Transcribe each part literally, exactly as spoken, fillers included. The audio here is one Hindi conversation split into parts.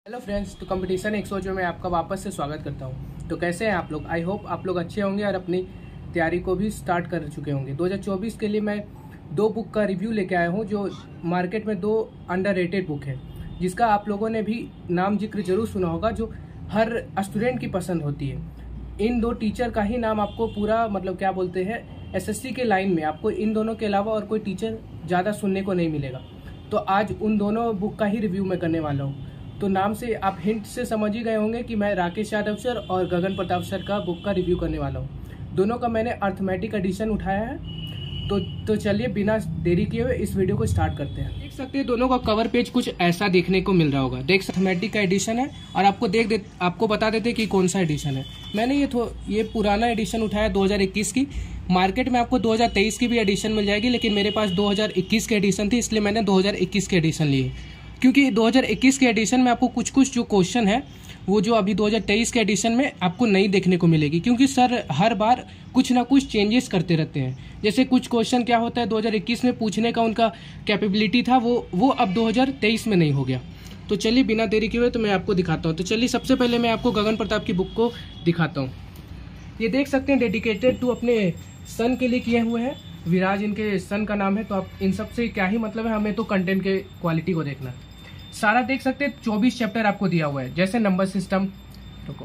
हेलो फ्रेंड्स, तो कंपटीशन एक सौ जो मैं आपका वापस से स्वागत करता हूं। तो कैसे हैं आप लोग? आई होप आप लोग अच्छे होंगे और अपनी तैयारी को भी स्टार्ट कर चुके होंगे। दो हज़ार चौबीस के लिए मैं दो बुक का रिव्यू लेके आया हूं जो मार्केट में दो अंडररेटेड बुक है, जिसका आप लोगों ने भी नाम जिक्र जरूर सुना होगा, जो हर स्टूडेंट की पसंद होती है। इन दो टीचर का ही नाम आपको पूरा मतलब क्या बोलते हैं एसएससी के लाइन में आपको इन दोनों के अलावा और कोई टीचर ज़्यादा सुनने को नहीं मिलेगा। तो आज उन दोनों बुक का ही रिव्यू मैं करने वाला हूँ। तो नाम से आप हिंट से समझ ही गए होंगे कि मैं राकेश यादव सर और गगन प्रताप सर का बुक का रिव्यू करने वाला हूँ। दोनों का मैंने अर्थमेटिक एडिशन उठाया है। तो तो चलिए बिना देरी किए हुए इस वीडियो को स्टार्ट करते हैं। देख सकते हैं दोनों का कवर पेज कुछ ऐसा देखने को मिल रहा होगा। देख अर्थमेटिक का एडिशन है और आपको देख दे आपको बता देते कि कौन सा एडिशन है। मैंने ये थो ये पुराना एडिशन उठाया दो हज़ार इक्कीस की। मार्केट में आपको दो हज़ार तेईस की भी एडिशन मिल जाएगी, लेकिन मेरे पास दो हज़ार इक्कीस की एडिशन थी, इसलिए मैंने दो हज़ार इक्कीस की एडिशन ली है। क्योंकि दो हज़ार इक्कीस के एडिशन में आपको कुछ कुछ जो क्वेश्चन है वो जो अभी दो हज़ार तेईस के एडिशन में आपको नहीं देखने को मिलेगी, क्योंकि सर हर बार कुछ ना कुछ चेंजेस करते रहते हैं। जैसे कुछ क्वेश्चन क्या होता है दो हज़ार इक्कीस में पूछने का उनका कैपेबिलिटी था, वो वो अब दो हज़ार तेईस में नहीं हो गया। तो चलिए बिना देरी किए हुए तो मैं आपको दिखाता हूँ। तो चलिए सबसे पहले मैं आपको गगन प्रताप की बुक को दिखाता हूँ। ये देख सकते हैं डेडिकेटेड टू अपने सन के लिए किए हुए हैं। विराज इनके सन का नाम है। तो आप इन सब से क्या ही मतलब है, हमें तो कंटेंट के क्वालिटी को देखना है। सारा देख सकते हैं चौबीस चैप्टर आपको दिया हुआ है। जैसे नंबर सिस्टम रुको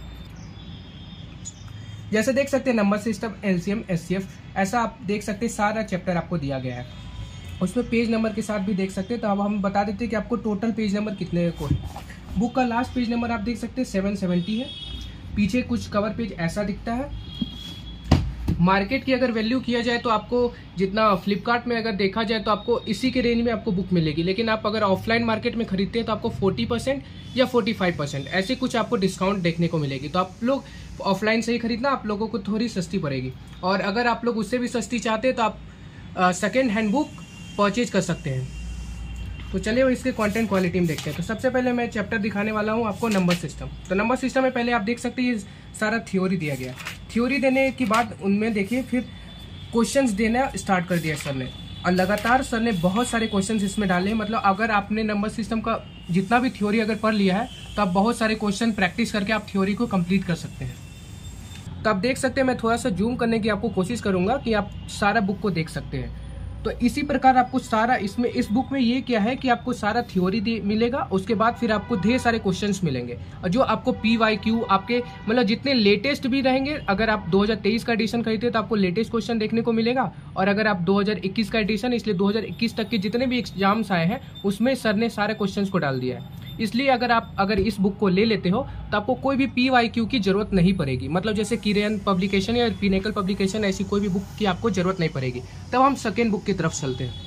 जैसे देख सकते हैं नंबर सिस्टम, एलसीएम, एचसीएफ, ऐसा आप देख सकते हैं सारा चैप्टर आपको दिया गया है। उसमें पेज नंबर के साथ भी देख सकते हैं। तो अब हम बता देते हैं कि आपको टोटल पेज नंबर कितने को है। बुक का लास्ट पेज नंबर आप देख सकते हैं सेवन सेवेंटी है। पीछे कुछ कवर पेज ऐसा दिखता है। मार्केट की अगर वैल्यू किया जाए तो आपको जितना फ्लिपकार्ट में अगर देखा जाए तो आपको इसी के रेंज में आपको बुक मिलेगी, लेकिन आप अगर ऑफलाइन मार्केट में खरीदते हैं तो आपको चालीस परसेंट या पैंतालीस परसेंट ऐसे कुछ आपको डिस्काउंट देखने को मिलेगी। तो आप लोग ऑफलाइन से ही खरीदना, आप लोगों को थोड़ी सस्ती पड़ेगी। और अगर आप लोग उससे भी सस्ती चाहते हैं तो आप सेकेंड हैंड बुक परचेज कर सकते हैं। तो चलिए वो इसके कंटेंट क्वालिटी में देखते हैं। तो सबसे पहले मैं चैप्टर दिखाने वाला हूँ आपको नंबर सिस्टम। तो नंबर सिस्टम में पहले आप देख सकते हैं ये सारा थ्योरी दिया गया। थ्योरी देने के बाद उनमें देखिए फिर क्वेश्चंस देना स्टार्ट कर दिया सर ने, और लगातार सर ने बहुत सारे क्वेश्चंस इसमें डाले हैं। मतलब अगर आपने नंबर सिस्टम का जितना भी थ्योरी अगर पढ़ लिया है तो आप बहुत सारे क्वेश्चन प्रैक्टिस करके आप थ्योरी को कंप्लीट कर सकते हैं। तो आप देख सकते हैं मैं थोड़ा सा जूम करने की आपको कोशिश करूंगा कि आप सारा बुक को देख सकते हैं। तो इसी प्रकार आपको सारा इसमें इस बुक में ये क्या है कि आपको सारा थ्योरी मिलेगा, उसके बाद फिर आपको ढेर सारे क्वेश्चंस मिलेंगे और जो आपको पी वाई क्यू आपके मतलब जितने लेटेस्ट भी रहेंगे। अगर आप दो हज़ार तेईस का एडिशन खरीदते तो आपको लेटेस्ट क्वेश्चन देखने को मिलेगा, और अगर आप दो हज़ार इक्कीस का एडिशन, इसलिए दो हज़ार इक्कीस तक के जितने भी एग्जाम्स आए हैं उसमें सर ने सारे क्वेश्चन को डाल दिया है। इसलिए अगर आप अगर इस बुक को ले लेते हो तो आपको कोई भी पी वाई क्यू की जरूरत नहीं पड़ेगी। मतलब जैसे किरण पब्लिकेशन या पिनेकल पब्लिकेशन ऐसी कोई भी बुक की आपको जरूरत नहीं पड़ेगी। तब हम सेकेंड बुक की तरफ चलते हैं।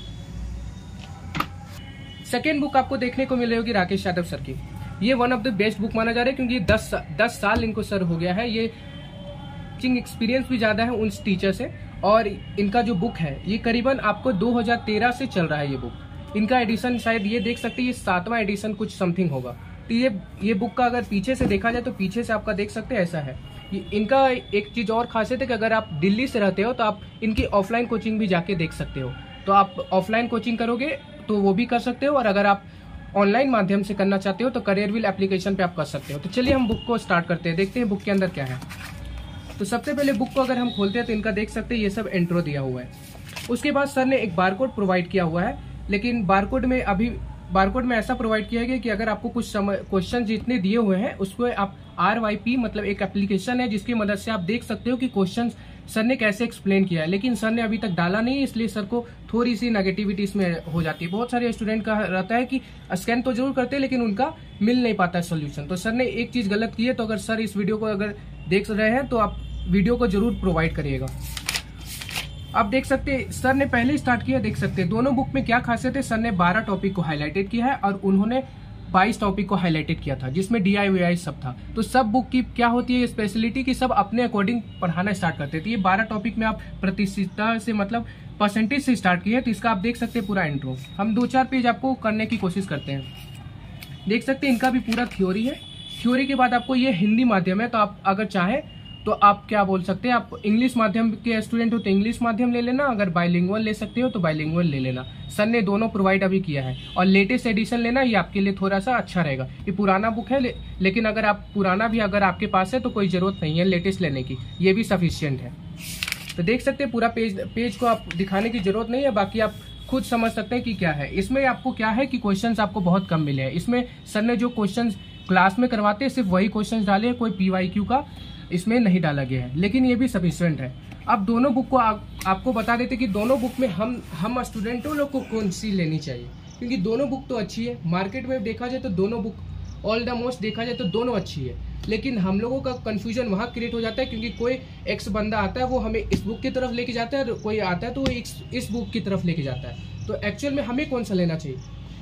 सेकेंड बुक आपको देखने को मिल रही होगी राकेश यादव सर की। ये one of the best book माना जा रहा है, क्योंकि दस दस साल इनको सर हो गया है। ये टीचिंग एक्सपीरियंस भी ज्यादा है उन टीचर से, और इनका जो बुक है ये करीबन आपको दो हज़ार तेरह से चल रहा है। ये बुक इनका एडिशन शायद ये देख सकते हैं ये सातवां एडिशन कुछ समथिंग होगा। तो ये ये बुक का अगर पीछे से देखा जाए तो पीछे से आपका देख सकते हैं ऐसा है। ये इनका एक चीज और खासियत है कि अगर आप दिल्ली से रहते हो तो आप इनकी ऑफलाइन कोचिंग भी जाके देख सकते हो। तो आप ऑफलाइन कोचिंग करोगे तो वो भी कर सकते हो, और अगर आप ऑनलाइन माध्यम से करना चाहते हो तो करियरविल एप्लीकेशन पे आप कर सकते हो। तो चलिए हम बुक को स्टार्ट करते हैं, देखते हैं बुक के अंदर क्या है। तो सबसे पहले बुक को अगर हम खोलते हैं तो इनका देख सकते हैं ये सब इंट्रो दिया हुआ है। उसके बाद सर ने एक बारकोड प्रोवाइड किया हुआ है, लेकिन बारकोड में अभी बारकोड में ऐसा प्रोवाइड किया गया कि अगर आपको कुछ क्वेश्चन जितने दिए हुए हैं उसको आप आर वाई पी मतलब एक एप्लीकेशन है जिसकी मदद से आप देख सकते हो कि क्वेश्चन सर ने कैसे एक्सप्लेन किया है। लेकिन सर ने अभी तक डाला नहीं है, इसलिए सर को थोड़ी सी नेगेटिविटी इसमें हो जाती है। बहुत सारे स्टूडेंट का रहता है कि स्कैन तो जरूर करते हैं लेकिन उनका मिल नहीं पाता है सोल्यूशन। तो सर ने एक चीज गलत की है। तो अगर सर इस वीडियो को अगर देख रहे हैं तो आप वीडियो को जरूर प्रोवाइड करिएगा। आप देख सकते हैं सर ने पहले स्टार्ट किया। देख सकते हैं दोनों बुक में क्या खासियत है। सर ने बारह टॉपिक को हाईलाइटेड किया है और उन्होंने बाईस टॉपिक को हाईलाइटेड किया था, जिसमें डी आई वी आई सब था। तो सब बुक की क्या होती है स्पेशलिटी की सब अपने अकॉर्डिंग पढ़ाना स्टार्ट करते थे। ये बारह टॉपिक में आप प्रतिशतता से मतलब परसेंटेज से स्टार्ट किए। तो इसका आप देख सकते हैं पूरा इंट्रो। हम दो चार पेज आपको करने की कोशिश करते हैं। देख सकते हैं इनका भी पूरा थ्योरी है। थ्योरी के बाद आपको ये हिंदी माध्यम है, तो आप अगर चाहे तो आप क्या बोल सकते हैं, आप इंग्लिश माध्यम के स्टूडेंट हो तो इंग्लिश माध्यम ले लेना, अगर बाइलिंगुअल ले सकते हो तो बाइलिंगुअल ले लेना। सर ने दोनों प्रोवाइड अभी किया है, और लेटेस्ट एडिशन लेना, ये आपके लिए थोड़ा सा अच्छा रहेगा। ये पुराना बुक है ले, लेकिन अगर आप पुराना भी अगर आपके पास है तो कोई जरूरत नहीं है लेटेस्ट लेने की, ये भी सफिशियंट है। तो देख सकते हैं पूरा पेज पेज को आप दिखाने की जरूरत नहीं है, बाकी आप खुद समझ सकते हैं कि क्या है इसमें। आपको क्या है कि क्वेश्चंस आपको बहुत कम मिले हैं इसमें। सर ने जो क्वेश्चंस क्लास में करवाते हैं सिर्फ वही क्वेश्चंस डाले हैं, कोई पीवाईक्यू का इसमें नहीं डाला गया है, लेकिन ये भी सफिशिएंट है। अब दोनों बुक को आ, आपको बता देते कि दोनों बुक में हम हम स्टूडेंटों लोग को कौन सी लेनी चाहिए, क्योंकि दोनों बुक तो अच्छी है। मार्केट में देखा जाए तो दोनों बुक ऑल द मोस्ट देखा जाए तो दोनों अच्छी है, लेकिन हम लोगों का कंफ्यूजन वहाँ क्रिएट हो जाता है, क्योंकि कोई एक्स बंदा आता है वो हमें इस बुक की तरफ लेके जाता है, और कोई आता है तो वो इस, इस बुक की तरफ लेके जाता है। तो एक्चुअल में हमें कौन सा लेना चाहिए?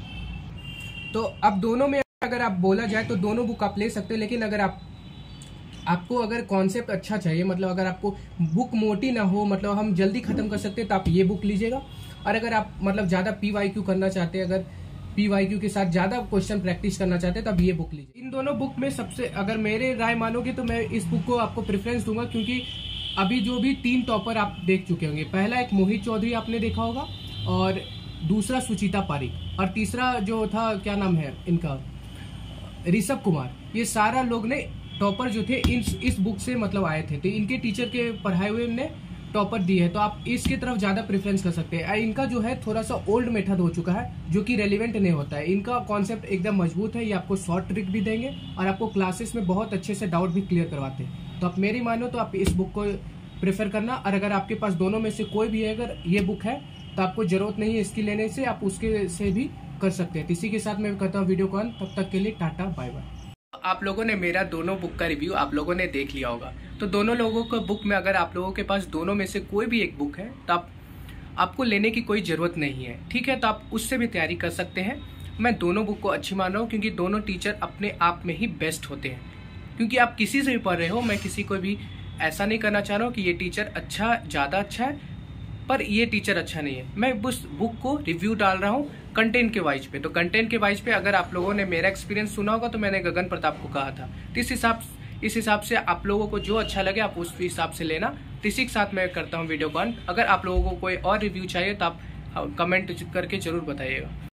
तो अब दोनों में अगर आप बोला जाए तो दोनों बुक आप ले सकते हैं, लेकिन अगर आप आपको अगर कॉन्सेप्ट अच्छा चाहिए, मतलब अगर आपको बुक मोटी ना हो, मतलब हम जल्दी खत्म कर सकते हैं, तो आप ये बुक लीजिएगा। और अगर आप मतलब ज़्यादा पीवाईक्यू करना चाहते हैं, अगर पीवाईक्यू के साथ ज़्यादा क्वेश्चन प्रैक्टिस करना चाहते हैं, तब ये बुक लीजिए। इन दोनों बुक में सबसे अगर मेरे राय मानोगे तो मैं इस बुक को आपको प्रेफरेंस दूंगा, क्योंकि अभी जो भी तीन टॉपर आप देख चुके होंगे, पहला एक मोहित चौधरी आपने देखा होगा, और दूसरा सुचिता पारिक, और तीसरा जो था क्या नाम है इनका, ऋषभ कुमार। ये सारा लोग ने टॉपर जो थे इस इस बुक से मतलब आए थे, तो इनके टीचर के पढ़ाए हुए ने टॉपर दिए है, तो आप इसकी तरफ ज़्यादा प्रेफरेंस कर सकते हैं। इनका जो है थोड़ा सा ओल्ड मेथड हो चुका है, जो कि रेलिवेंट नहीं होता है। इनका कॉन्सेप्ट एकदम मजबूत है, ये आपको शॉर्ट ट्रिक भी देंगे और आपको क्लासेस में बहुत अच्छे से डाउट भी क्लियर करवाते हैं। तो आप मेरी मानो तो आप इस बुक को प्रेफर करना, और अगर आपके पास दोनों में से कोई भी है अगर ये बुक है तो आपको जरूरत नहीं है इसकी लेने से, आप उसके से भी कर सकते हैं। इसी के साथ मैं करता हूँ वीडियो को अंत, तब तक के लिए टाटा बाय बाय। आप लोगों ने मेरा दोनों बुक का रिव्यू आप लोगों ने देख लिया होगा, तो दोनों लोगों को बुक में अगर आप लोगों के पास दोनों में से कोई भी एक बुक है तो आप आपको लेने की कोई ज़रूरत नहीं है, ठीक है। तो आप उससे भी तैयारी कर सकते हैं। मैं दोनों बुक को अच्छी मान रहा हूँ, क्योंकि दोनों टीचर अपने आप में ही बेस्ट होते हैं। क्योंकि आप किसी से भी पढ़ रहे हो, मैं किसी को भी ऐसा नहीं करना चाह रहा हूँ कि ये टीचर अच्छा ज़्यादा अच्छा है पर ये टीचर अच्छा नहीं है। मैं उस बुक को रिव्यू डाल रहा हूँ कंटेंट के वाइज पे। तो कंटेंट के वाइज पे अगर आप लोगों ने मेरा एक्सपीरियंस सुना होगा तो मैंने गगन प्रताप को कहा था, तो इस हिसाब इस हिसाब से आप लोगों को जो अच्छा लगे आप उस हिसाब से लेना। तो इसी के साथ मैं करता हूँ वीडियो को अंत। अगर आप लोगों को कोई और रिव्यू चाहिए तो आप कमेंट करके जरूर बताइएगा।